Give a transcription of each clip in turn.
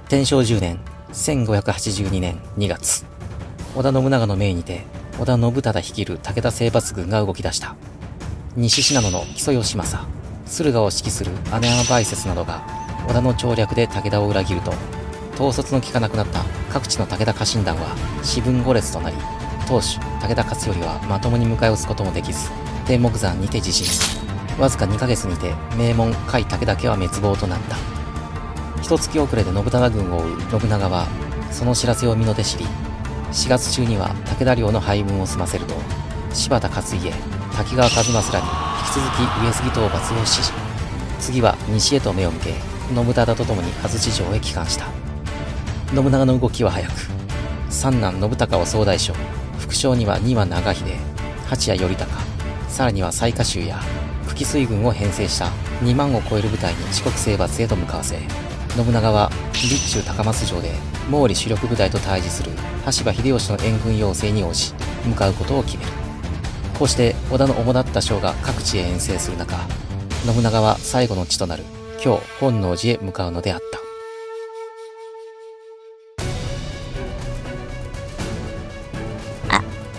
天正10年1582年2月、織田信長の命にて織田信忠率いる武田征伐軍が動き出した。西信濃の木曽義政、駿河を指揮する姉山梅雪などが織田の調略で武田を裏切ると、統率の効かなくなった各地の武田家臣団は四分五裂となり、当主武田勝頼はまともに迎え撃つこともできず、天目山にて自死。わずか2ヶ月にて名門甲斐武田家は滅亡となった。一月遅れで信忠軍を追う信長はその知らせを身の手知り、4月中には武田領の配分を済ませると、柴田勝家、滝川一益らに引き続き上杉討伐を指示。次は西へと目を向け、信忠と共に安土城へ帰還した。信長の動きは早く、三男信孝を総大将、副将には丹羽長秀、八谷頼孝、さらには雑賀衆や久喜水軍を編成した2万を超える部隊に四国征伐へと向かわせ、信長は備中高松城で毛利主力部隊と対峙する羽柴秀吉の援軍要請に応じ向かうことを決める。こうして織田の主だった将が各地へ遠征する中、信長は最後の地となる京本能寺へ向かうのであった。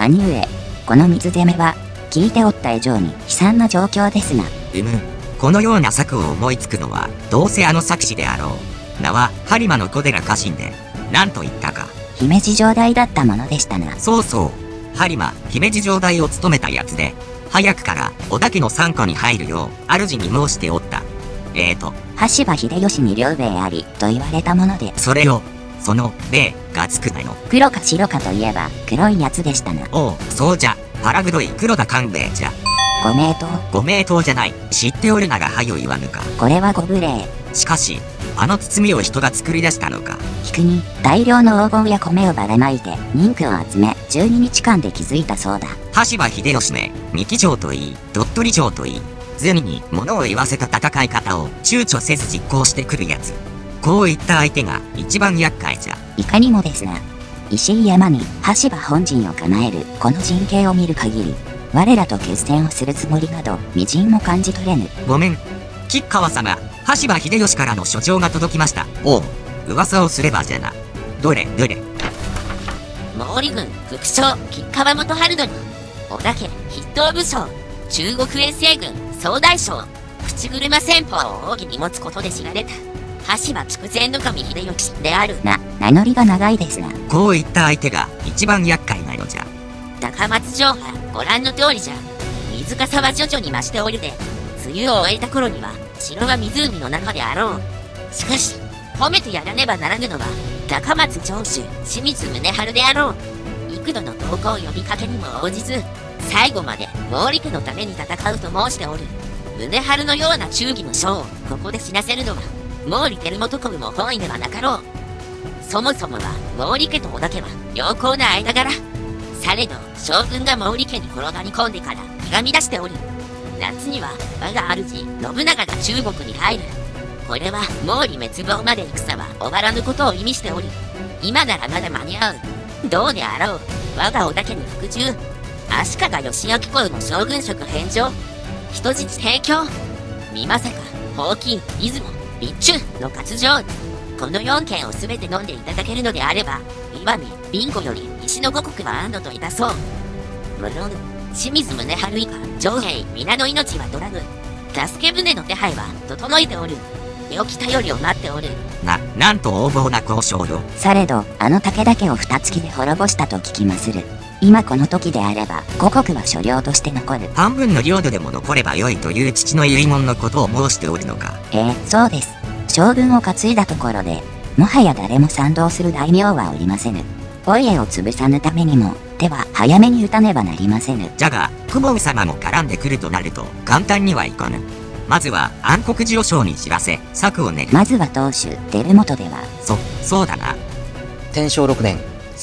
兄上、この水攻めは聞いておった以上に悲惨な状況ですな。 このような策を思いつくのはどうせあの策士であろう。名は播磨の小寺家臣で、何と言ったか。 姫路城代だったものでしたな。 そうそう、播磨姫路城代を務めたやつで、早くから織田家の傘下に入るよう主に申しておった。 羽柴秀吉に両兵衛ありと言われたもので、 それをその兵がつくなよ。 黒か白かといえば黒いやつでしたな。 おう、そうじゃ、腹黒い黒田官兵衛じゃ。 ご名答。 ご名答じゃない。知っておるながはよ言わぬか。 これはご無礼。 しかしあの包みを人が作り出したのか。 菊に大量の黄金や米をばらまいて人気を集め12日間で築いたそうだ。 羽柴秀吉め、三木城といい鳥取城といい、銭に物を言わせた戦い方を躊躇せず実行してくるやつ。こういった相手が一番厄介じゃ。 いかにもですな。石井山に羽柴本陣を構えるこの陣形を見る限り、我らと決戦をするつもりなど微塵も感じ取れぬ。 ごめん、吉川様、羽柴秀吉からの書状が届きました。おう、噂をすればじゃな。どれどれ。 毛利軍副将吉川元春殿、織田家筆頭武将中国遠征軍総大将、口車戦法を奥義に持つことで知られた羽柴筑前守秀吉である。 名乗りが長いですな。 こういった相手が一番厄介なのじゃ。 高松城はご覧の通りじゃ。水かさは徐々に増しておるで、梅雨を終えた頃には城は湖の中であろう。しかし褒めてやらねばならぬのは高松城主清水宗春であろう。幾度の投降呼びかけにも応じず、最後まで毛利家のために戦うと申しておる。宗春のような忠義の将をここで死なせるのは毛利輝元公も本意ではなかろう。そもそもは毛利家と織田家は良好な間柄。されど将軍が毛利家に転がり込んでからひがみ出しておる。夏には我が主信長が中国に入る。これは毛利滅亡まで戦は終わらぬことを意味しており、今ならまだ間に合う。どうであろう、我が織田家に服従。足利義昭公の将軍職返上、人質提供、美政宝金出雲備中の割譲、この4件を全て飲んでいただけるのであれば、石見備後より西の五国は安堵といたそう。無論清水宗春以下城兵皆の命は取らぬ。助け舟の手配は整えておる。良き頼りを待っておる。 なんと横暴な交渉よ。 されどあの武田家を二月で滅ぼしたと聞きまする。今この時であれば五国は所領として残る。 半分の領土でも残ればよいという父の遺言のことを申しておるのか。 そうです。将軍を担いだところでもはや誰も賛同する大名はおりませぬ。お家を潰さぬためにも手は早めに打たねばなりませぬ。 じゃが公方様も絡んでくるとなると簡単にはいかぬ。まずは暗黒次郎将に知らせ策を練る。 まずは当主輝元では。 そうだな。 天正6年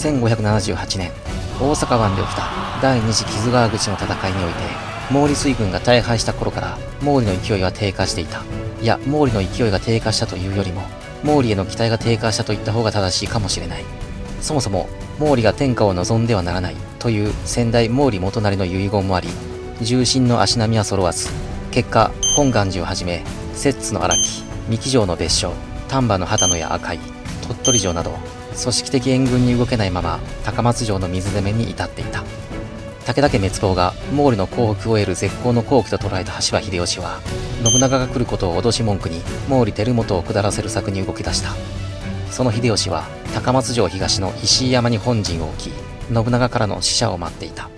1578年、大阪湾で起きた第二次木津川口の戦いにおいて、毛利水軍が大敗した頃から毛利の勢いは低下していた。いや、毛利の勢いが低下したというよりも毛利への期待が低下したと言った方が正しいかもしれない。そもそも毛利が天下を望んではならないという先代毛利元就の遺言もあり、重臣の足並みは揃わず、結果本願寺をはじめ摂津の荒木、三木城の別所、丹波の秦野や赤井、 鳥取城など、組織的援軍に動けないまま高松城の水攻めに至っていた。武田家滅亡が毛利の降伏を得る絶好の好機と捉えた羽柴秀吉は、信長が来ることを脅し文句に毛利輝元を下らせる策に動き出した。その秀吉は高松城東の石井山に本陣を置き、信長からの使者を待っていた。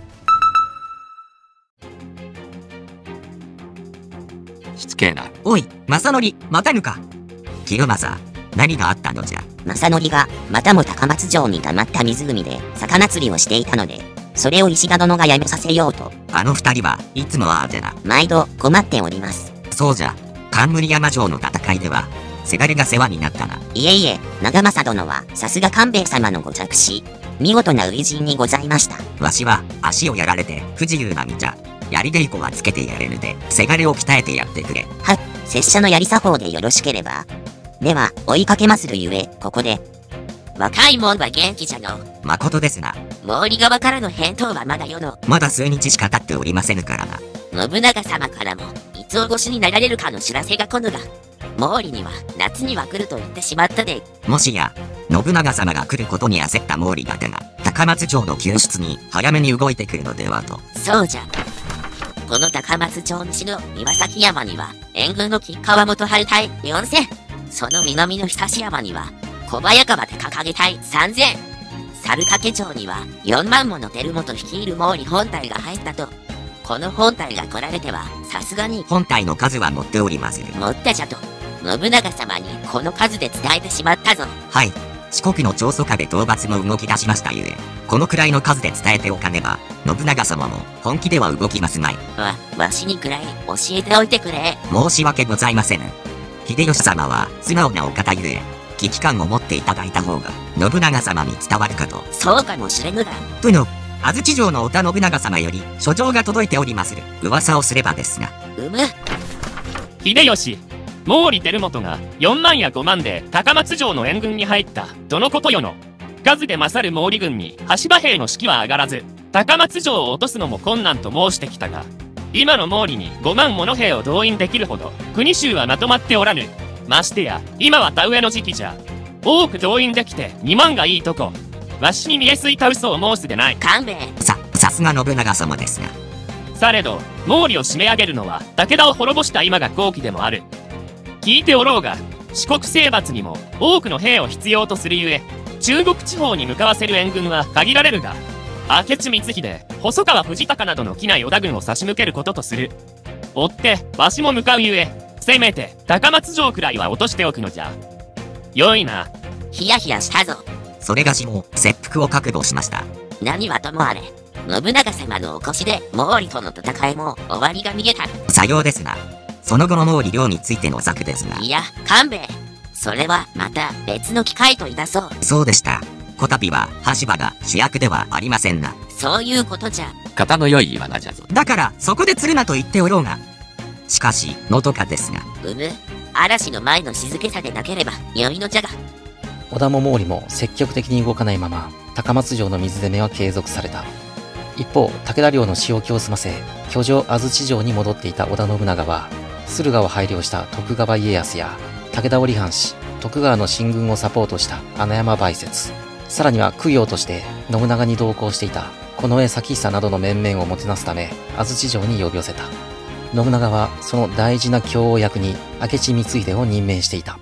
しつけえな。おい、正則、待たぬか。清正、何があったのじゃ。 正則が、またも高松城に溜まった湖で魚釣りをしていたので、それを石田殿がやめさせようと。 あの二人はいつもああでな。 毎度困っております。 そうじゃ、冠山城の戦いでは、せがれが世話になったな。 いえいえ、長政殿はさすが官兵衛様のご着手。見事な初陣にございました。 わしは足をやられて不自由な身じゃ。やり稽古はつけてやれぬで、せがれを鍛えてやってくれ。 は、拙者のやり作法でよろしければ。では、追いかけまするゆえ、ここで。 若いもんは元気じゃの。 まことですな。 毛利側からの返答はまだよの。 まだ数日しか経っておりませぬからな。 信長様からも、いつお越しになられるかの知らせが来ぬが、毛利には夏には来ると言ってしまったで。 もしや、信長様が来ることに焦った毛利だけが、高松城の救出に早めに動いてくるのではと。 そうじゃ。この高松町西の岩崎山には、援軍の吉川元春隊4000。その南の久志山には、小早川で掲げ隊3000。猿掛町には、4万もの輝元率いる毛利本隊が入ったと。この本隊が来られては、さすがに。 本隊の数は持っておりまする。 持ったじゃと。信長様にこの数で伝えてしまったぞ。 はい。四国の長宗我部討伐も動き出しましたゆえ、このくらいの数で伝えておかねば、信長様も本気では動きますまい。 わしにくらい教えておいてくれ。 申し訳ございませぬ。秀吉様は素直なお方ゆえ、危機感を持っていただいた方が、信長様に伝わるかと。 そうかもしれぬが。 殿、安土城の織田信長様より書状が届いておりまする。噂をすればですが。 秀吉、毛利輝元が4万や5万で高松城の援軍に入った、とのことよの。数で勝る毛利軍に羽柴兵の士気は上がらず、高松城を落とすのも困難と申してきたが、今の毛利に5万もの兵を動員できるほど、国衆はまとまっておらぬ。ましてや、今は田植えの時期じゃ。多く動員できて2万がいいとこ。わしに見えすいた嘘を申すでない。 勘弁。 さすが信長様ですが。 されど、毛利を締め上げるのは、武田を滅ぼした今が好機でもある。聞いておろうが、四国征伐にも多くの兵を必要とするゆえ、中国地方に向かわせる援軍は限られるが、明智光秀、細川藤孝などの畿内織田軍を差し向けることとする。追って、わしも向かうゆえ、せめて、高松城くらいは落としておくのじゃ。よいな。 ヒヤヒヤしたぞ。 それがしも、切腹を覚悟しました。 何はともあれ、信長様のお越しで、毛利との戦いも終わりが見えた。 さようですな。その後の毛利領についての策ですが。 いや、勘弁。それは、また別の機会といたそう。 そうでした。こたびは、羽柴が主役ではありませんな。 そういうことじゃ。 型の良い罠じゃぞ。だから、そこで釣るなと言っておろうが。しかし、のどかですが。 嵐の前の静けさでなければ、良いのじゃが。 織田も毛利も積極的に動かないまま、高松城の水攻めは継続された。一方、武田領の仕置きを済ませ、居城安土城に戻っていた織田信長は、駿河を拝領した徳川家康や、武田織藩士、徳川の進軍をサポートした穴山梅雪、さらには供養として信長に同行していた近衛咲久などの面々をもてなすため、安土城に呼び寄せた。信長はその大事な供応役に明智光秀を任命していた。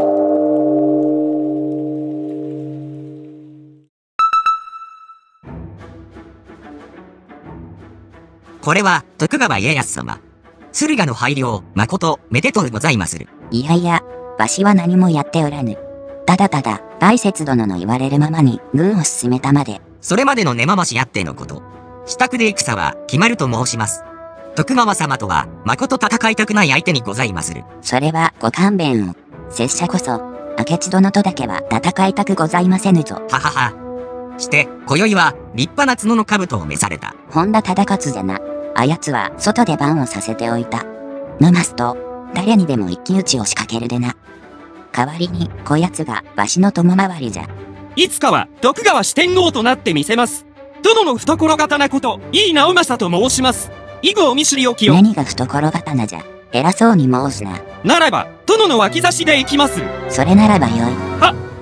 これは徳川家康様。駿河の拝領、誠、めでとうございまする。 いやいや、わしは何もやっておらぬ。ただただ、梅雪殿の言われるままに軍を進めたまで。 それまでの根回しあってのこと。支度で戦は決まると申します。徳川様とは、誠戦いたくない相手にございまする。 それはご勘弁を。拙者こそ、明智殿とだけは戦いたくございませぬぞ。 ははは。して、今宵は、立派な角の兜を召された。 本田忠勝じゃな。あやつは、外で番をさせておいた。のますと、誰にでも一騎打ちを仕掛けるでな。代わりに、こやつが、わしの友回りじゃ。 いつかは、徳川四天王となってみせます。殿の懐刀こと、井伊直政と申します。以後お見知りおきを。 何が懐刀じゃ。偉そうに申すな。 ならば、殿の脇差しで行きます。 それならばよい。 よ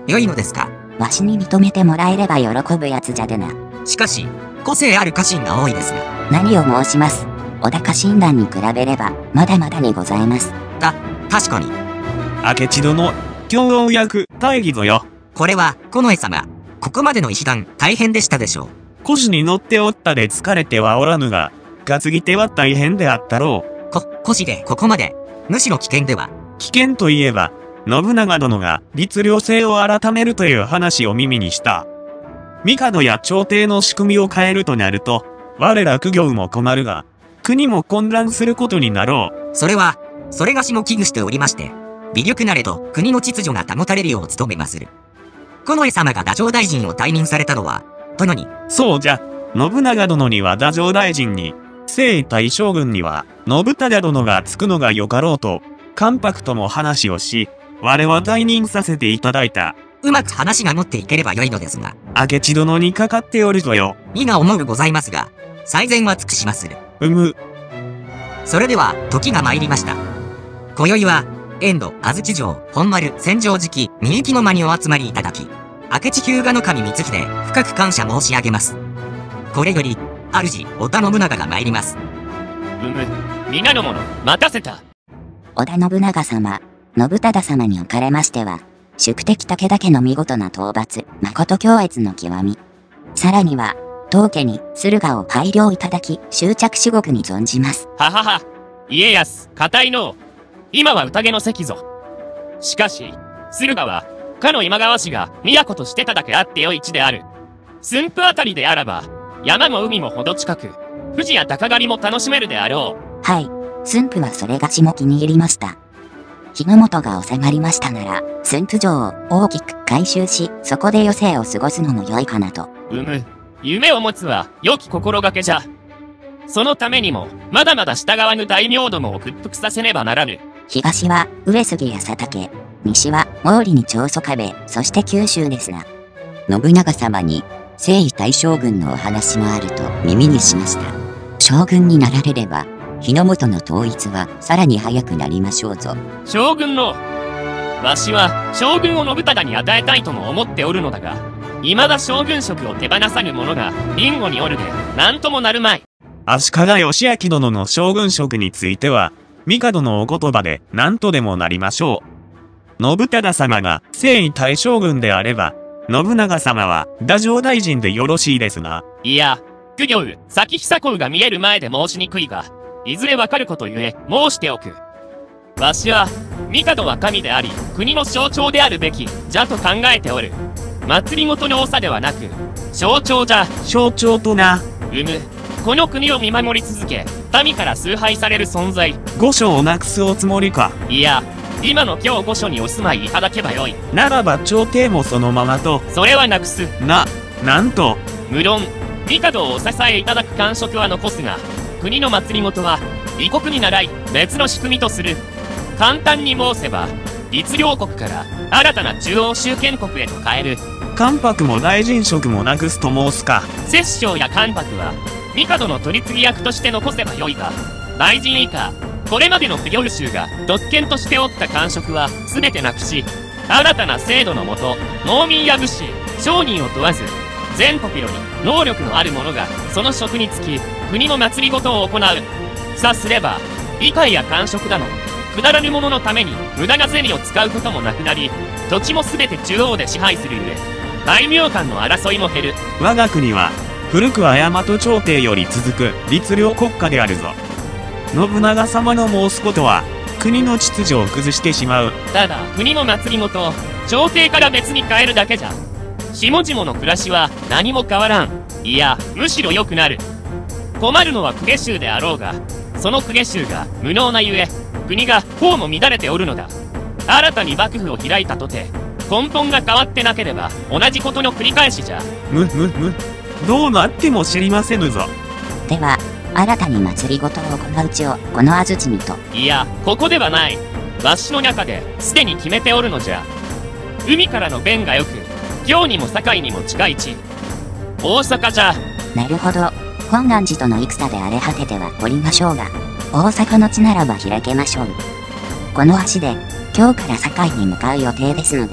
良いのですか？ わしに認めてもらえれば喜ぶやつじゃでな。 しかし、個性ある家臣が多いですが。 何を申します。小高診断に比べれば、まだまだにございます。 確かに。 明智殿、今日役大義ぞよ。 これは、近衛様。ここまでの石段、大変でしたでしょう。 腰に乗っておったで疲れてはおらぬが、担ぎ手は大変であったろう。 腰でここまで。むしろ危険では。 危険といえば、信長殿が律令制を改めるという話を耳にした。帝や朝廷の仕組みを変えるとなると、我ら公卿も困るが、国も混乱することになろう。 それがしも危惧しておりまして、微力なれど国の秩序が保たれるよう努めまする。近衛様が太政大臣を退任されたのは、殿に。 そうじゃ。信長殿には太政大臣に、征夷大将軍には信忠殿がつくのがよかろうと、関白とも話をし、我は退任させていただいた。 うまく話が持っていければよいのですが。 明智殿にかかっておるぞよ。 身が重うございますが、最善は尽くしまする。それでは、時が参りました。今宵は、遠藤、安土城、本丸、千畳敷、みゆきの間にお集まりいただき、明智日向守光秀、深く感謝申し上げます。これより、主、織田信長が参ります。 皆の者、待たせた。 織田信長様、信忠様におかれましては、宿敵武田家の見事な討伐、誠強越の極み。さらには、当家に駿河を拝領いただき、執着至極に存じます。 ははは。家康、固いの。今は宴の席ぞ。しかし、駿河は、かの今川氏が都としてただけあってよい地である。駿府あたりであらば、山も海もほど近く、富士や鷹狩りも楽しめるであろう。はい。駿府はそれがしも気に入りました。日の本が収まりましたなら、駿府城を大きく改修し、そこで余生を過ごすのも良いかなと。 夢を持つは良き心がけじゃ。そのためにも、まだまだ従わぬ大名どもを屈服させねばならぬ。 東は上杉や佐竹、西は毛利に長宗我部、そして九州ですな。 信長様に、征夷大将軍のお話もあると耳にしました。将軍になられれば、日の本の統一はさらに早くなりましょうぞ。 将軍の、わしは将軍を信忠に与えたいとも思っておるのだが、未だ将軍職を手放さぬ者が備後におるで、なんともなるまい。 足利義昭殿の将軍職については、帝のお言葉で何とでもなりましょう。信忠様が征夷大将軍であれば、信長様は太政大臣でよろしいですが。 いや、公卿、先久公が見える前で申しにくいが、いずれわかることゆえ申しておく。わしは、帝は神であり、国の象徴であるべき、じゃと考えておる。祭りごとの長ではなく、象徴じゃ。 象徴とな。 この国を見守り続け、民から崇拝される存在。 御所をなくすおつもりか。 いや、今の今日御所にお住まいいただけばよい。 ならば朝廷もそのままと。 それはなくす。 なんと。 無論、帝をお支えいただく官職は残すが、国の祭りごとは、異国に倣い、別の仕組みとする。簡単に申せば、律令国から新たな中央集権国へと変える。 関白も大臣職もなくすと申すか。 摂政や関白は、帝の取り次ぎ役として残せばよいが、大臣以下、これまでの不領衆が特権としておった官職は全てなくし、新たな制度のもと、農民や武士、商人を問わず、全国より能力のある者がその職につき、国の祭りごとを行う。さすれば、議会や官職だの、くだらぬ者のために無駄な銭を使うこともなくなり、土地も全て中央で支配するゆえ、大名間の争いも減る。 我が国は、古くは大和朝廷より続く律令国家であるぞ。信長様の申すことは、国の秩序を崩してしまう。 ただ、国の祭りごと、朝廷から別に変えるだけじゃ。下々の暮らしは何も変わらん。いや、むしろ良くなる。困るのは公家衆であろうが、その公家衆が無能なゆえ、国がこうも乱れておるのだ。新たに幕府を開いたとて、根本が変わってなければ同じことの繰り返しじゃ。 どうなっても知りませぬぞ。 では、新たに祭りごとを行う地をこの安土にと。 いや、ここではない。わしの中ですでに決めておるのじゃ。海からの便がよく、京にも堺にも近い地。大阪じゃ。 なるほど。本願寺との戦で荒れ果ててはおりましょうが、大阪の地ならば開けましょう。この足で、京から堺に向かう予定ですので、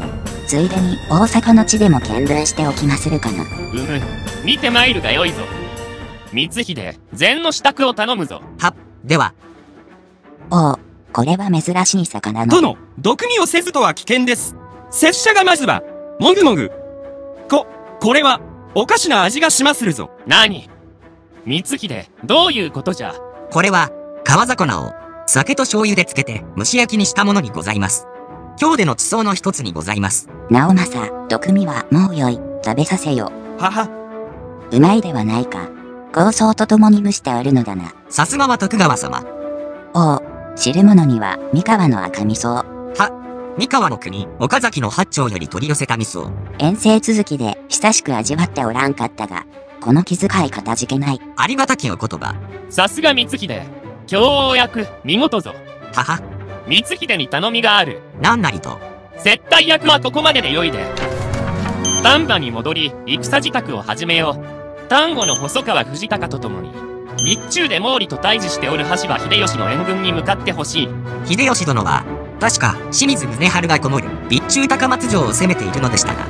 ついでに大阪の地でも見聞しておきまするかな。 見てまいるがよいぞ。光秀、禅の支度を頼むぞ。 では。 おう、これは珍しい魚の。 殿、毒味をせずとは危険です。拙者がまずは、もぐもぐ。これは、おかしな味がしまするぞ。 何？光秀、どういうことじゃ？ これは、川魚を、酒と醤油で漬けて蒸し焼きにしたものにございます。今日での地層の一つにございます。 直政、毒味はもうよい、食べさせよ。うまいではないか。香草と共に蒸してあるのだな。 さすがは徳川様。 おう、汁物には三河の赤味噌。 三河の国、岡崎の八丁より取り寄せた味噌。 遠征続きで親しく味わっておらんかったが、この気遣いかたじけない。 ありがたきお言葉。 さすが光秀。共応役、見事ぞ。光秀に頼みがある。 何なりと。 接待役はここまででよいで。丹波に戻り、戦支度を始めよう。丹後の細川藤孝と共に、備中で毛利と対峙しておる羽柴秀吉の援軍に向かってほしい。 秀吉殿は、確か、清水宗春がこもる、備中高松城を攻めているのでしたが。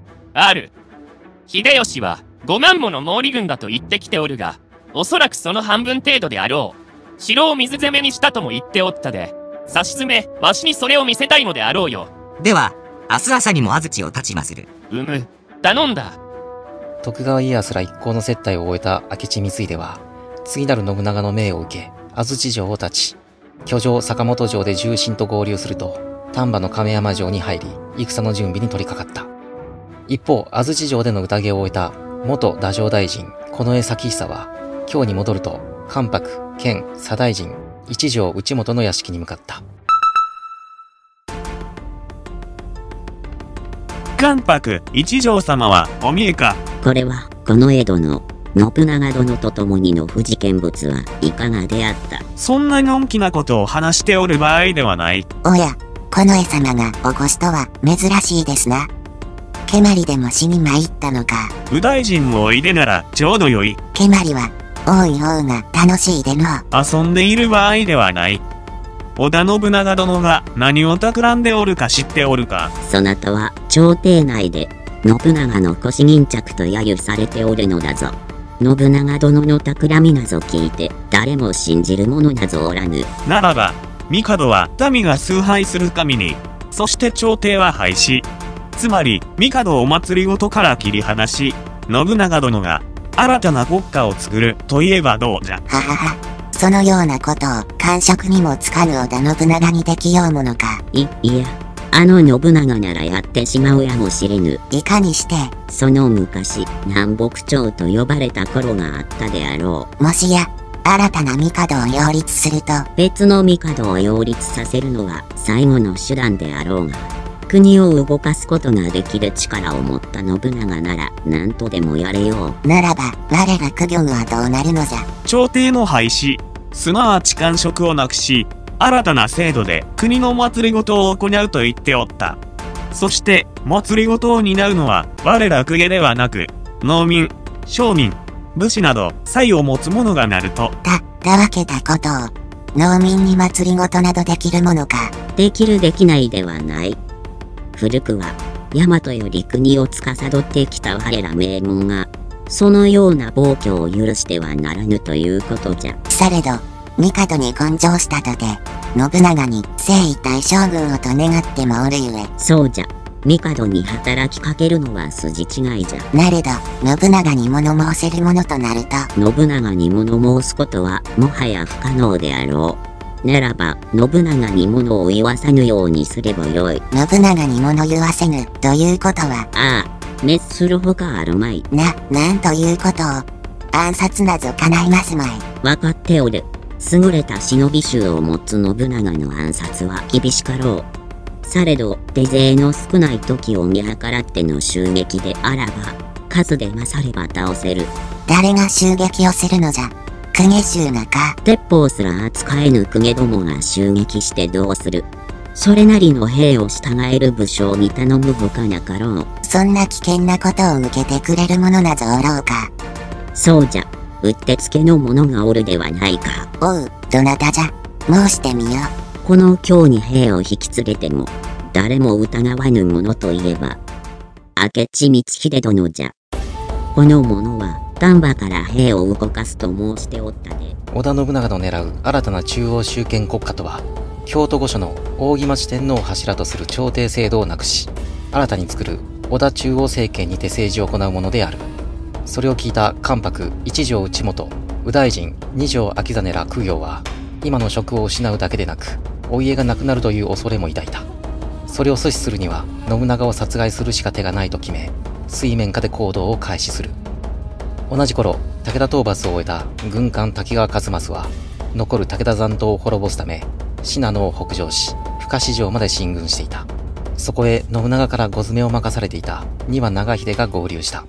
秀吉は、5万もの毛利軍だと言ってきておるが、おそらくその半分程度であろう。城を水攻めにしたとも言っておったで、差し詰め、わしにそれを見せたいのであろうよ。 では、明日朝にも安土を立ちまする。 頼んだ。 徳川家康ら一行の接待を終えた明智光秀は、次なる信長の命を受け、安土城を立ち、居城坂本城で重臣と合流すると、丹波の亀山城に入り、戦の準備に取り掛かった。一方、安土城での宴を終えた元太政大臣、近衛咲久は、京に戻ると、関白、兼左大臣、一条内本の屋敷に向かった。 関白、一条様はお見えか。 これは、この江戸の信長殿と共にの不事見物はいかがであった。 そんなのんきなことを話しておる場合ではない。 おや、近衛様がお越しとは珍しいですな。蹴鞠でも死に参ったのか。 右大臣もおいでならちょうどよい。 蹴鞠は多い方が楽しいでの。 遊んでいる場合ではない。織田信長殿が何を企んでおるか知っておるか。 そなたは朝廷内で信長の腰巾着と揶揄されておるのだぞ。信長殿の企みなぞ聞いて誰も信じる者なぞおらぬ。 ならば、帝は民が崇拝する神に、そして朝廷は廃止。つまり、帝をお祭りごとから切り離し、信長殿が新たな国家を作るといえばどうじゃ。 そのようなことを官職にもつかぬ織田信長にできようものか。 いや、あの信長ならやってしまうやもしれぬ。 いかにして。 その昔、南北朝と呼ばれた頃があったであろう。もしや、新たな帝を擁立すると。 別の帝を擁立させるのは最後の手段であろうが、国を動かすことができる力を持った信長なら何とでもやれよう。ならば、我ら公卿はどうなるのじゃ。 朝廷の廃止、すなわち官職をなくし、新たな制度で国の祭りごとを行うと言っておった。そして、祭りごとを担うのは我ら公家ではなく、農民、商民、武士など、才を持つ者がなると。 たわけたことを、農民に祭りごとなどできるものか。 できるできないではない。古くは、大和より国を司ってきた我ら名門が、そのような暴挙を許してはならぬということじゃ。 されど、帝に根性したとて、信長に征夷大将軍をと願ってもおるゆえ。 そうじゃ。帝に働きかけるのは筋違いじゃ。 なれど、信長に物申せるものとなると。 信長に物申すことは、もはや不可能であろう。ならば、信長に物を言わさぬようにすればよい。 信長に物言わせぬ、ということは。 ああ、滅するほかあるまい。 なんということを。暗殺なぞ叶いますまい。 わかっておる。優れた忍び衆を持つ信長の暗殺は厳しかろう。されど、手勢の少ない時を見計らっての襲撃であらば、数で勝れば倒せる。 誰が襲撃をするのじゃ。公家衆がか。 鉄砲すら扱えぬ公家どもが襲撃してどうする。それなりの兵を従える武将に頼むほかなかろう。 そんな危険なことを受けてくれる者なぞおろうか。 そうじゃ。うってつけの者がおるではないか。 おう、どなたじゃ。申してみよ。 この京に兵を引き連れても、 誰も疑わぬ者といえば、明智光秀殿じゃ。この者は丹波から兵を動かすと申しておったで。 織田信長の狙う新たな中央集権国家とは、京都御所の扇町天皇を柱とする朝廷制度をなくし、新たに作る織田中央政権にて政治を行うものである。それを聞いた関白一条内本、右大臣二条秋実ら公卿は、今の職を失うだけでなく、お家がなくなるという恐れも抱いた。それを阻止するには、信長を殺害するしか手がないと決め、水面下で行動を開始する。同じ頃、武田討伐を終えた軍艦滝川一益は、残る武田残党を滅ぼすため、信濃を北上し、深市城まで進軍していた。そこへ信長からご詰めを任されていた丹羽長秀が合流した。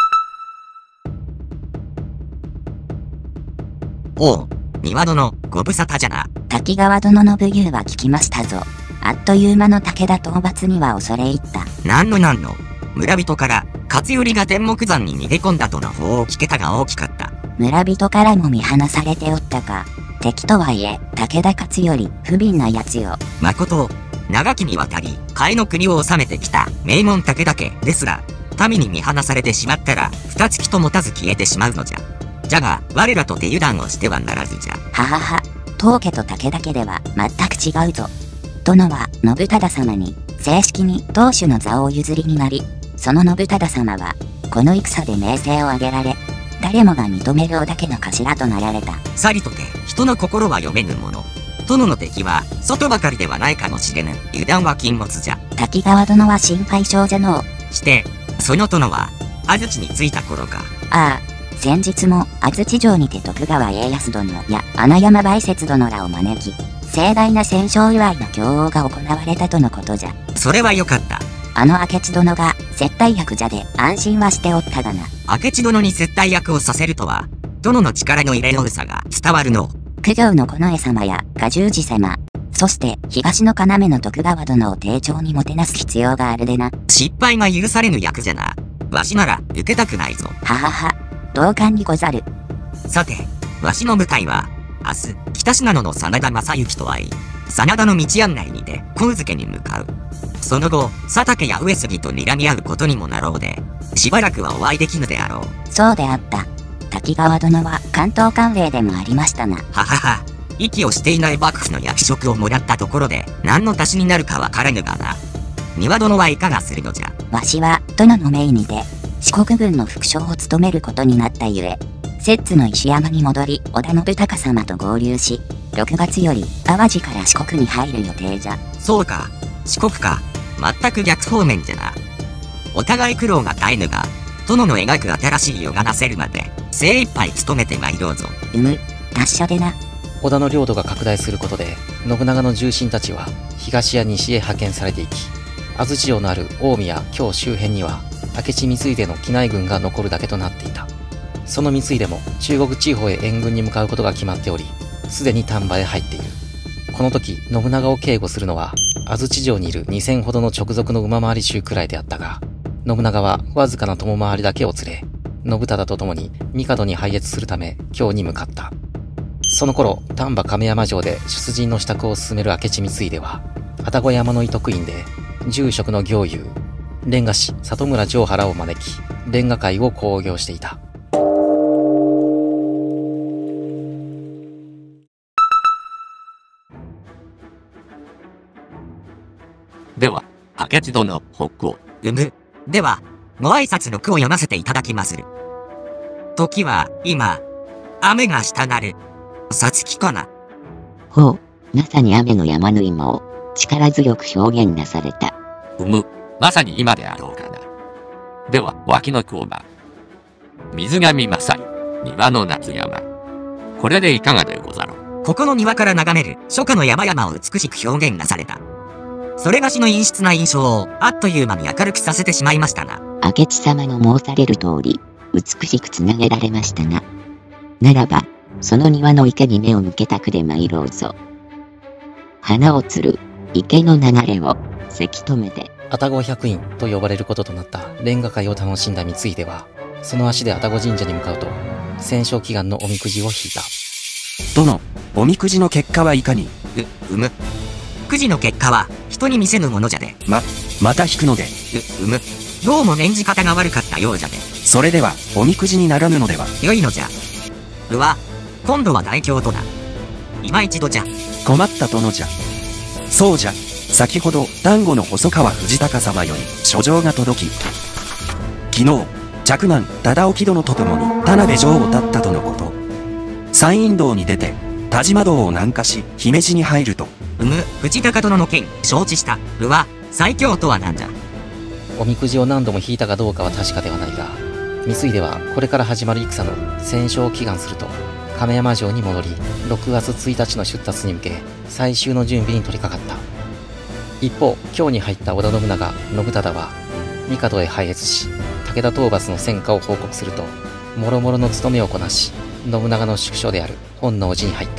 おう、丹羽殿、ご無沙汰じゃな。 滝川殿の武勇は聞きましたぞ。あっという間の武田討伐には恐れ入った。 なんの、村人から、勝頼が天目山に逃げ込んだとの報を聞けたが大きかった。 村人からも見放されておったか。敵とはいえ、武田勝頼、不憫な奴よ。 まこと、長きにわたり、甲斐の国を治めてきた名門武田家ですら、民に見放されてしまったら、二月と持たず消えてしまうのじゃ。じゃが、我らとて油断をしてはならずじゃ。 ははは、当家と武田家では全く違うぞ。殿は信忠様に正式に当主の座を譲りになり、その信忠様はこの戦で名声を上げられ、誰もが認める織田家の頭となられた。 さりとて人の心は読めぬもの。殿の敵は外ばかりではないかもしれぬ。油断は禁物じゃ。 滝川殿は心配性じゃのう。 して、その殿は安土に着いた頃か。 ああ、先日も安土城にて徳川家康殿や穴山梅雪殿らを招き、盛大な戦勝祝いの供応が行われたとのことじゃ。 それはよかった。 明智殿が接待役じゃで安心はしておったがな。 明智殿に接待役をさせるとは、殿の力の入れのうさが伝わるの。 九条の近衛様や賀十字様、そして東の要の徳川殿を丁重にもてなす必要があるでな。 失敗が許されぬ役じゃな。わしなら受けたくないぞ。 ははは、同感にござる。 さて、わしの部隊は、明日、北信濃の真田正幸と会い、真田の道案内にて、神付に向かう。その後、佐竹や上杉と睨み合うことにもなろうで、しばらくはお会いできぬであろう。 そうであった。滝川殿は関東関営でもありましたな。 ははは、息をしていない幕府の役職をもらったところで、何の足しになるかわからぬがな。丹羽殿はいかがするのじゃ。 わしは、殿の命にて、四国軍の副将を務めることになったゆえ、摂津の石山に戻り、織田信孝様と合流し、6月より淡路から四国に入る予定じゃ。 そうか、四国か。全く逆方面じゃな。お互い苦労が絶えぬが、殿の描く新しい世がなせるまで、精一杯努めてまいろうぞ。 達者でな。 織田の領土が拡大することで、信長の重臣たちは東や西へ派遣されていき、安土城のある近江や京周辺には、明智光秀の畿内軍が残るだけとなっていた。その光秀も中国地方へ援軍に向かうことが決まっており、すでに丹波へ入っている。この時、信長を警護するのは、安土城にいる2000ほどの直属の馬回り衆くらいであったが、信長はわずかな友回りだけを連れ、信忠と共に帝に拝謁するため京に向かった。その頃、丹波亀山城で出陣の支度を進める明智光秀は、愛宕山の伊徳院で、住職の行友、煉瓦師里村城原を招き、煉瓦会を興行していた。 では、明智殿、北欧。 では、ご挨拶の句を読ませていただきまする。時は、今、雨がしたなる。さつきかな。 ほう、まさに雨の山の今を力強く表現なされた。 まさに今であろうかな。では、脇の句を水上勝る、庭の夏山。これでいかがでござろう。 ここの庭から眺める初夏の山々を美しく表現なされた。それがしの陰湿な印象をあっという間に明るくさせてしまいましたな。 明智様の申される通り、美しくつなげられましたな。ならば、その庭の池に目を向けたくで参ろうぞ。花をつる池の流れをせき止めて。 愛宕百院と呼ばれることとなった煉瓦会を楽しんだ光秀は、その足で愛宕神社に向かうと、戦勝祈願のおみくじを引いた。 殿、おみくじの結果はいかに？ くじの結果は、人に見せぬものじゃで。 また引くので。 どうも念じ方が悪かったようじゃで。 それでは、おみくじにならぬのでは。 よいのじゃ。今度は大凶とな。今一度じゃ。 困った殿じゃ。そうじゃ。先ほど、団子の細川藤高様より、書状が届き。昨日、嫡男、忠興殿と共に、田辺城を立ったとのこと。山陰道に出て、田島道を南下し、姫路に入ると。 藤高殿の件、承知した。最強とは何じゃ。 おみくじを何度も引いたかどうかは確かではないが、三井ではこれから始まる戦の戦勝を祈願すると、亀山城に戻り、6月1日の出立に向け、最終の準備に取り掛かった。一方、京に入った織田信長、信忠は、帝へ拝謁し、武田討伐の戦果を報告すると、諸々の務めをこなし、信長の宿所である本能寺に入った。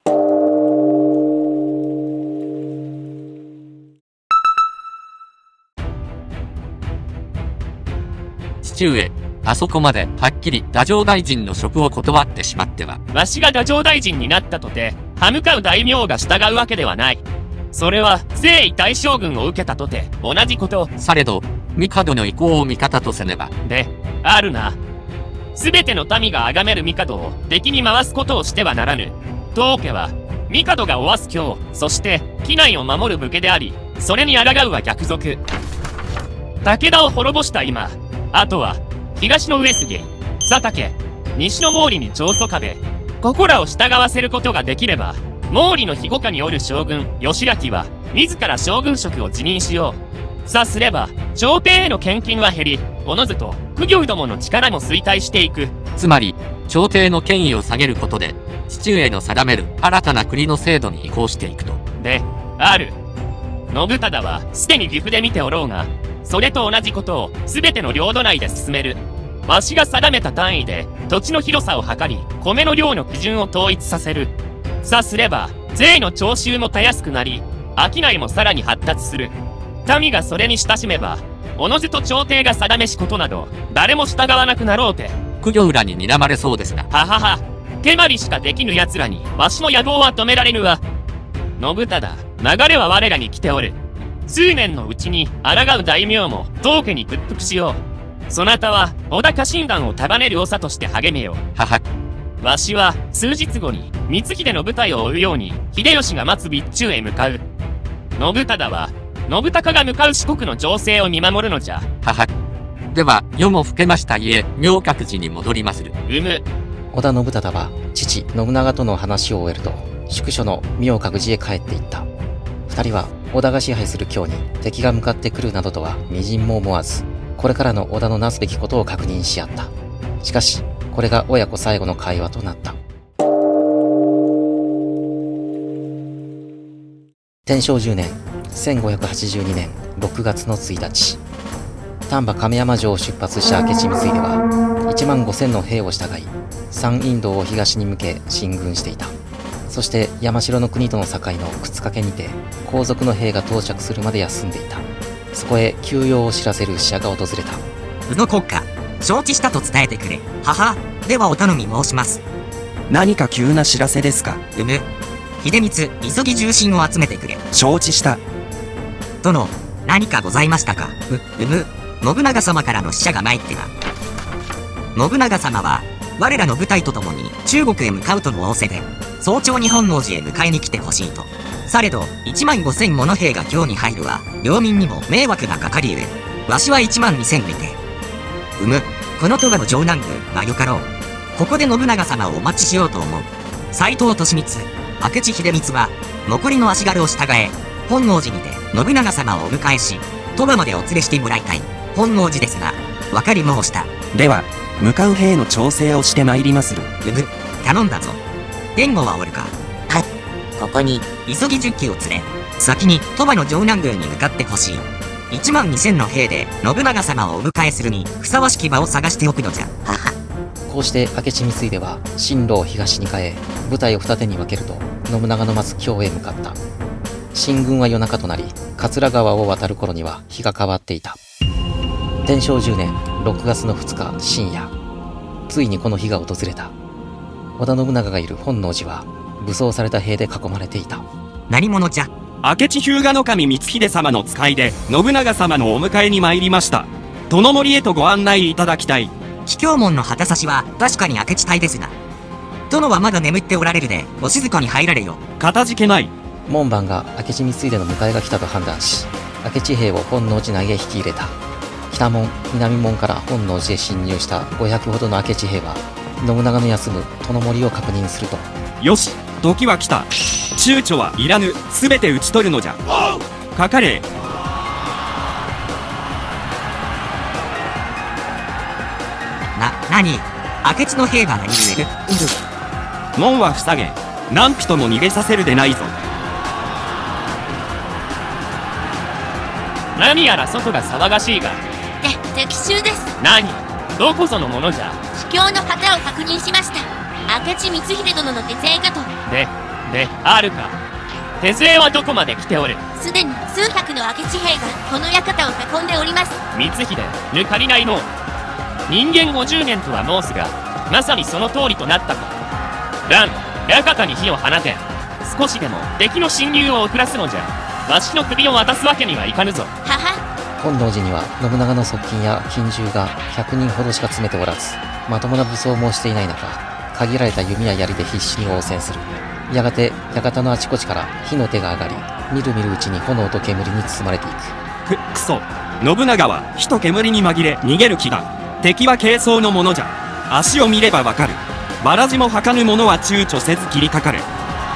父上、あそこまではっきり太政大臣の職を断ってしまっては。わしが太政大臣になったとて、歯向かう大名が従うわけではない。それは、征夷大将軍を受けたとて、同じこと。されど、帝の意向を味方とせねば。で、あるな。すべての民が崇める帝を敵に回すことをしてはならぬ。当家は、帝がおわす京、そして、畿内を守る武家であり、それに抗うは逆賊。武田を滅ぼした今、あとは、東の上杉、佐竹、西の毛利に長宗我部、ここらを従わせることができれば、毛利の庇護下におる将軍、義昭は、自ら将軍職を辞任しよう。さすれば、朝廷への献金は減り、おのずと、公卿どもの力も衰退していく。つまり、朝廷の権威を下げることで、父上の定める新たな国の制度に移行していくと。で、ある。信忠は、すでに岐阜で見ておろうが、それと同じことを全ての領土内で進める。わしが定めた単位で土地の広さを測り、米の量の基準を統一させる。さすれば、税の徴収もたやすくなり、商いもさらに発達する。民がそれに親しめば、おのずと朝廷が定めしことなど、誰も従わなくなろうて。公卿らに睨まれそうですが。ははは。手張りしかできぬ奴らに、わしの野望は止められぬわ。信忠、流れは我らに来ておる。数年のうちに、抗う大名も、当家に屈服しよう。そなたは、織田家臣団を束ねる長として励めよう。はは。わしは、数日後に、光秀の部隊を追うように、秀吉が待つ備中へ向かう。信忠は、信孝が向かう四国の情勢を見守るのじゃ。はは。では、夜も更けました家、明覚寺に戻りまする。 織田信忠は、父、信長との話を終えると、宿所の明覚寺へ帰っていった。二人は、織田が支配する京に敵が向かってくるなどとは微塵も思わず、これからの織田のなすべきことを確認し合った。しかし、これが親子最後の会話となった。天正10年、1582年6月の1日。丹波亀山城を出発した明智光秀は、15000の兵を従い、山陰道を東に向け進軍していた。そして山城の国との境の靴掛にて、後続の兵が到着するまで休んでいた。そこへ休養を知らせる使者が訪れた。 宇野国家、承知したと伝えてくれ。はは、ではお頼み申します。 何か急な知らせですか。 秀光、急ぎ重臣を集めてくれ。 承知した。 殿、何かございましたか。信長様からの使者が参ってな。信長様は、我らの部隊と共に中国へ向かうとの仰せで、早朝に本能寺へ迎えに来てほしいと。されど、15000もの兵が京に入るは、領民にも迷惑がかかりゆえ、わしは12000にて。この鳥羽の城南宮がよかろう。ここで信長様をお待ちしようと思う。斎藤利光、明智秀光は、残りの足軽を従え、本能寺にて信長様をお迎えし、鳥羽までお連れしてもらいたい。本能寺ですが、わかり申した。 では、向かう兵の調整をしてまいりまする。 頼んだぞ。伝言はおるか。 はい、ここに。 急ぎ10機を連れ、先に鳥羽の城南宮に向かってほしい。12000の兵で信長様をお迎えするにふさわしき場を探しておくのじゃ。 はは。 こうして明智光秀は進路を東に変え、部隊を二手に分けると信長の待つ京へ向かった。進軍は夜中となり、桂川を渡る頃には日が変わっていた。天正10年6月の2日深夜、ついにこの日が訪れた。織田信長がいる本能寺は武装された兵で囲まれていた。 何者じゃ。 明智日向守光秀様の使いで、信長様のお迎えに参りました。殿森へとご案内いただきたい。 桔梗門の旗差しは確かに明智隊ですが、殿はまだ眠っておられるで、お静かに入られよ。 かたじけない。 門番が明智光秀の迎えが来たと判断し、明智兵を本能寺内へ引き入れた。北門、南門から本能寺へ侵入した500ほどの明智兵は、信長の休む殿森を確認すると、 よし、時は来た。躊躇はいらぬ。すべて討ち取るのじゃ。かかれ。 何明智の兵が何故いる。 門は塞げ。何人も逃げさせるでないぞ。 何やら外が騒がしいが。 敵襲です。 何、どこぞのものじゃ。 桔梗の旗を確認しました。明智光秀殿の手勢かと。 で、あるか。手勢はどこまで来ておる。 すでに数百の明智兵がこの館を囲んでおります。 光秀、抜かりないのう。人間50年とは申すが、まさにその通りとなったか。蘭、館に火を放て。少しでも敵の侵入を遅らすのじゃ。わしの首を渡すわけにはいかぬぞ。 はは。 本能寺には信長の側近や近従が100人ほどしか詰めておらず、まともな武装もしていない中、限られた弓や槍で必死に応戦する。やがて館のあちこちから火の手が上がり、みるみるうちに炎と煙に包まれていく。 くそ。信長は火と煙に紛れ逃げる気だ。敵は軽装のものじゃ。足を見ればわかる。わらじも履かぬ者は躊躇せず切りかかれ。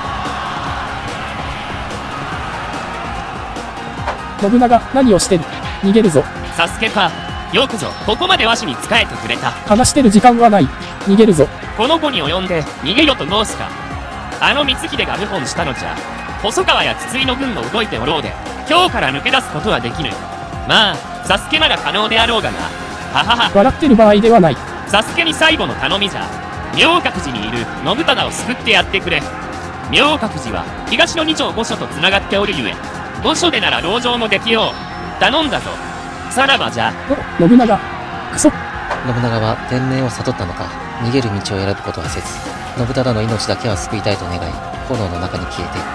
信長、何をしてる。逃げるぞ。 サスケか。よくぞここまでわしに仕えてくれた。 話してる時間はない。逃げるぞ。 この子に及んで逃げよと申すか。あの光秀が謀反したのじゃ。細川や筒井の軍も動いておろうで、今日から抜け出すことはできぬ。まあサスケなら可能であろうがな。ははは。 笑ってる場合ではない。 サスケに最後の頼みじゃ。明覚寺にいる信忠を救ってやってくれ。明覚寺は東の二条御所とつながっておるゆえ、御所でなら籠城もできよう。頼んだぞ。さらばじゃ。 信長。クソ。 信長は天命を悟ったのか、逃げる道を選ぶことはせず、信忠の命だけは救いたいと願い、炎の中に消えていった。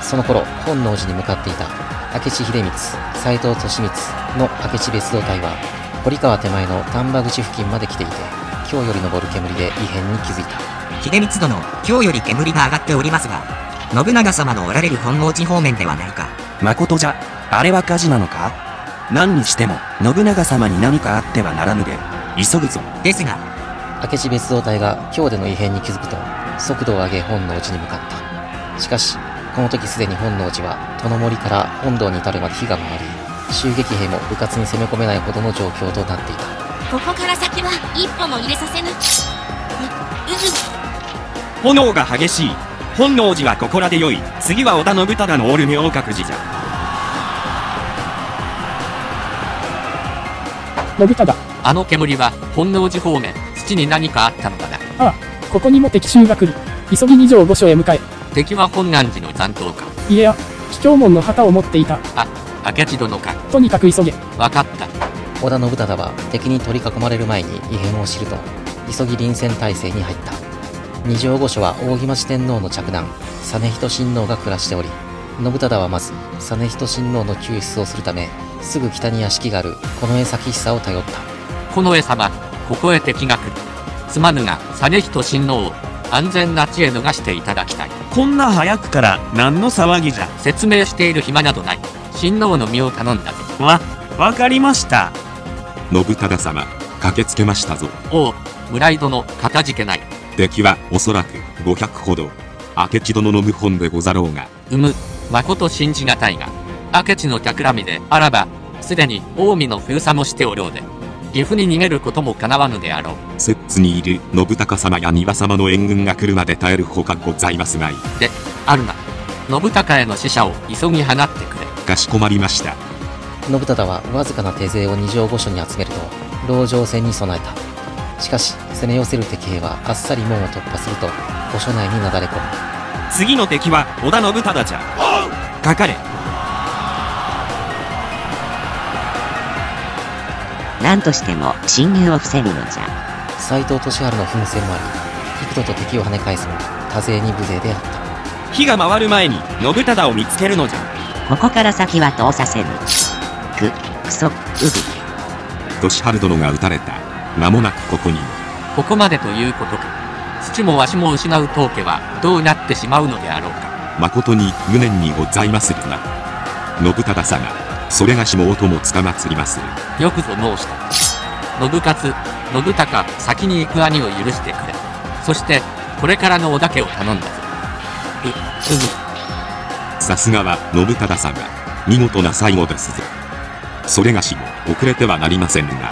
その頃、本能寺に向かっていた明智秀光、斎藤利光の明智別動隊は、堀川手前の丹波口付近まで来ていて、今日より昇る煙で異変に気づいた。 秀光殿、今日より煙が上がっておりますが、信長様のおられる本能寺方面ではないか。 まことじゃ。あれは火事なのか。何にしても信長様に何かあってはならぬで、急ぐぞ。 ですが、 明智別動隊が今日での異変に気づくと、速度を上げ本能寺に向かった。しかしこの時すでに本能寺は殿森から本堂に至るまで火が回り、襲撃兵も迂闊に攻め込めないほどの状況となっていた。 ここから先は一歩も入れさせぬ。 炎が激しい。本能寺はここらでよい。次は織田信忠のおる明覚寺じゃ。 信忠。 あの煙は本能寺方面、土に何かあったのだな。 ああ、ここにも敵襲が来る。急ぎ二条御所へ向かえ。 敵は本願寺の残党か。 いや、桔梗門の旗を持っていた。 明智殿か。 とにかく急げ。 わかった。 織田信忠は敵に取り囲まれる前に異変を知ると、急ぎ臨戦態勢に入った。二条御所は扇町天皇の嫡男、実仁親王が暮らしており、信忠はまず実仁親王の救出をするため、すぐ北に屋敷がある近衛咲久を頼った。 近衛様、ここへ敵が来る。すまぬが実仁親王を安全な地へ逃していただきたい。 こんな早くから何の騒ぎじゃ。 説明している暇などない。親王の身を頼んだぞ。 わかりました。 信忠様、駆けつけましたぞ。 おう、村井殿、かたじけない。 敵はおそらく500ほど。明智殿の謀反でござろうが。 まこと信じがたいが、明智の企みであらば、すでに近江の封鎖もしておろうで、岐阜に逃げることもかなわぬであろう。 摂津にいる信孝様や丹羽様の援軍が来るまで耐えるほかございますまい。 であるな。信孝への使者を急ぎ放ってくれ。 かしこまりました。 信忠はわずかな手勢を二条御所に集めると、籠城戦に備えた。しかし攻め寄せる敵兵はあっさり門を突破すると、御所内になだれ込む。 次の敵は織田信忠じゃ。かかれ。 何としても侵入を防ぐのじゃ。 斎藤利治の奮戦もあり、幾度と敵を跳ね返すも多勢に無勢であった。 火が回る前に信忠を見つけるのじゃ。 ここから先は通させぬ。くそ、 利春殿が討たれた。間もなくここに。 ここまでということか。土もわしも失う当家はどうなってしまうのであろうか。 誠に無念にございまするな。信忠様、それがしもおともつかまつりまする。 よくぞ申した。信勝、信孝、先に行く兄を許してくれ。そして、これからの織田家を頼んだぞ。 さすがは信忠様、見事な最後ですぞ。それがしも遅れてはなりませんが。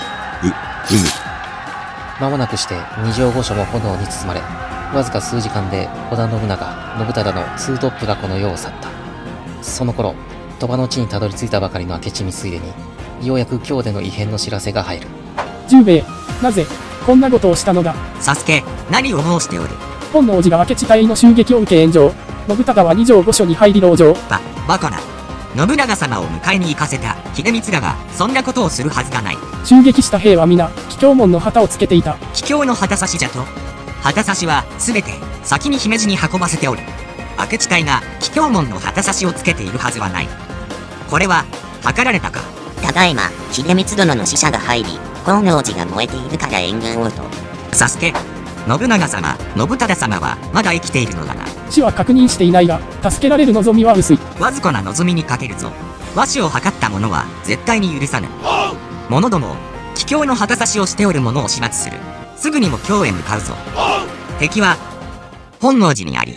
間もなくして二条御所も炎に包まれ、わずか数時間で織田信長、信忠のツートップがこの世を去った。その頃、鳥羽の地にたどり着いたばかりの明智光秀に、ようやく京での異変の知らせが入る。 十兵衛、なぜ、こんなことをしたのだ。 佐助、何を申しておる。 本能寺が明智隊の襲撃を受け炎上。信忠は二条御所に入り籠城。 バカな。信長様を迎えに行かせた秀光らがそんなことをするはずがない。 襲撃した兵は皆、桔梗門の旗をつけていた。 桔梗の旗差しじゃと。旗差しは全て先に姫路に運ばせておる。明智隊が桔梗門の旗差しをつけているはずはない。これは計られたか。 ただいま秀光殿の使者が入り、本能寺が燃えているから援軍をと。 佐助、信長様、信忠様はまだ生きているのだな。 死は確認していないが、助けられる望みは薄い。 わずかな望みにかけるぞ。和紙を図った者は絶対に許さぬ。者ども、桔梗の旗差しをしておる者を始末する。すぐにも京へ向かうぞ。敵は本能寺にあり。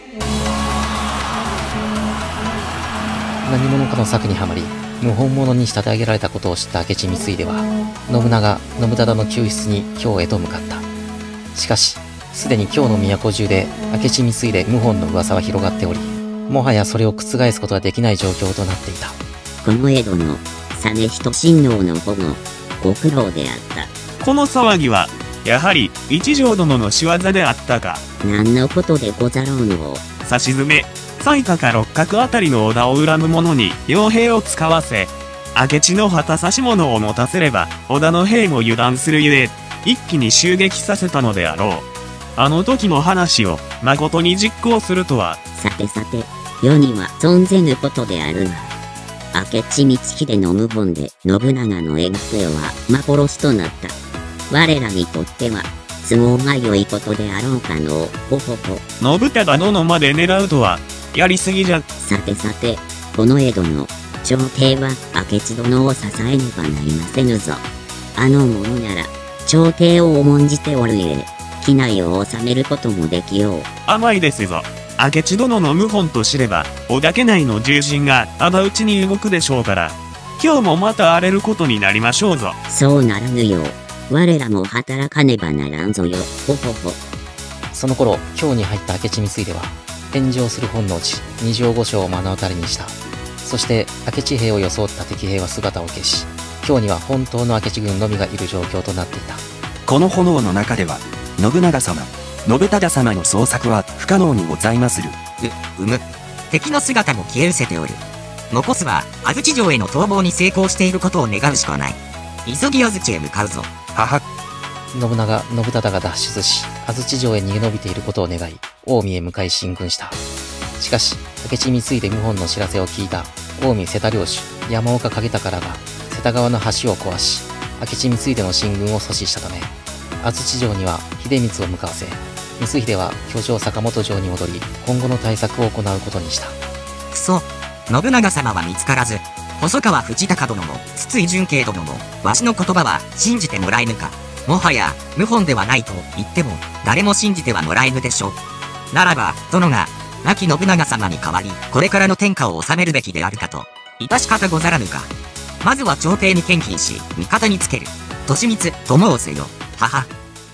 何者かの策にはまり、謀反者に仕立て上げられたことを知った明智光秀は、信長、信忠の救出に京へと向かった。しかし、すでに京の都中で明智光秀謀反の噂は広がっており、もはやそれを覆すことはできない状況となっていた。 この江戸の実人親王の保護、ご苦労であった。 この騒ぎは、やはり一条殿の仕業であったか。 何のことでござろうの。 差し詰め、西下か六角あたりの織田を恨む者に傭兵を使わせ、明智の旗差し物を持たせれば、織田の兵も油断するゆえ、一気に襲撃させたのであろう。あの時の話を誠に実行するとは。 さてさて、世には存ぜぬことであるが、明智光秀の謀反で信長の遠征は幻となった。我らにとっては都合が良いことであろうかの。ほほほ。 信忠殿まで狙うとはやりすぎじゃ。 さてさて、この江戸の朝廷は明智殿を支えねばなりませぬぞ。あの者なら朝廷を重んじておるゆえ、機内を収めることもできよう。 甘いですぞ。明智殿の謀反と知れば、織田家内の重臣が仇討ちに動くでしょうから、今日もまた荒れることになりましょうぞ。 そうならぬよう、我らも働かねばならんぞよ。ほほほ。 その頃、京に入った明智光秀は、炎上する本能寺、二条御所を目の当たりにした。そして、明智兵を装った敵兵は姿を消し、京には本当の明智軍のみがいる状況となっていた。 この炎の中では、信長様、信忠様の捜索は不可能にございまする。 敵の姿も消え失せておる。残すは安土城への逃亡に成功していることを願うしかない。急ぎ安土へ向かうぞ。 はは。 信長、信忠が脱出し、安土城へ逃げ延びていることを願い、近江へ向かい進軍した。しかし、明智光秀謀反の知らせを聞いた近江瀬田領主、山岡景隆らが瀬田川の橋を壊し、明智光秀の進軍を阻止したため、安土城には秀光を向かわせ、光秀は居城坂本城に戻り、今後の対策を行うことにした。 くそ、信長様は見つからず、細川藤孝殿も筒井純慶殿もわしの言葉は信じてもらえぬか。もはや謀反ではないと言っても誰も信じてはもらえぬでしょう。ならば殿が亡き信長様に代わりこれからの天下を治めるべきであるかと致し方ござらぬか。まずは朝廷に献金し味方につける。利光と申せよ。はは。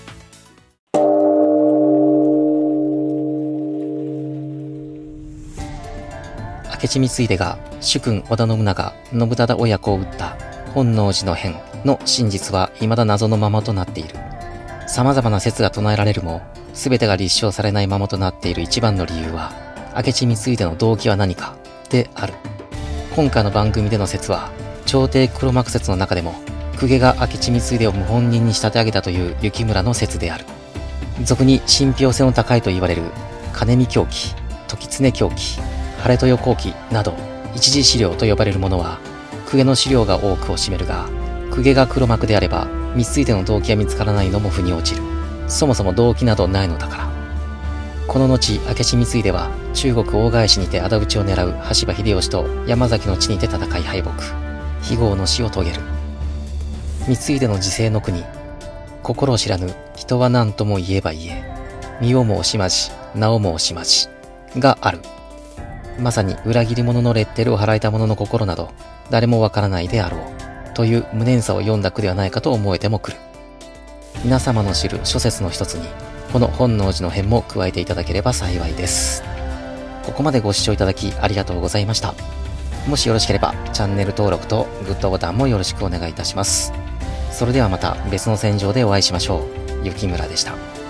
明智光秀が主君織田信長、信忠親子を討った本能寺の変の真実は未だ謎のままとなっている。様々な説が唱えられるも、全てが立証されないままとなっている一番の理由は、明智光秀の動機は何かである。今回の番組での説は、朝廷黒幕説の中でも、公家が明智光秀を謀反人に仕立て上げたという雪村の説である。俗に信憑性の高いと言われる金見狂気時常狂気、晴豊後期など、一次資料と呼ばれるものは、公家の資料が多くを占めるが、公家が黒幕であれば、光秀の動機が見つからないのも腑に落ちる。そもそも動機などないのだから。この後、明智光秀は中国大返しにて仇討ちを狙う羽柴秀吉と山崎の地にて戦い敗北。非業の死を遂げる。光秀の自世の国、心を知らぬ人は何とも言えば言え、身をも惜しまじ、名をも惜しまじ、がある。まさに裏切り者のレッテルを払えた者の心など、誰もわからないであろう、という無念さを読んだ句ではないかと思えてもくる。皆様の知る諸説の一つに、この本能寺の変も加えていただければ幸いです。ここまでご視聴いただきありがとうございました。もしよろしければチャンネル登録とグッドボタンもよろしくお願いいたします。それではまた別の戦場でお会いしましょう。雪村でした。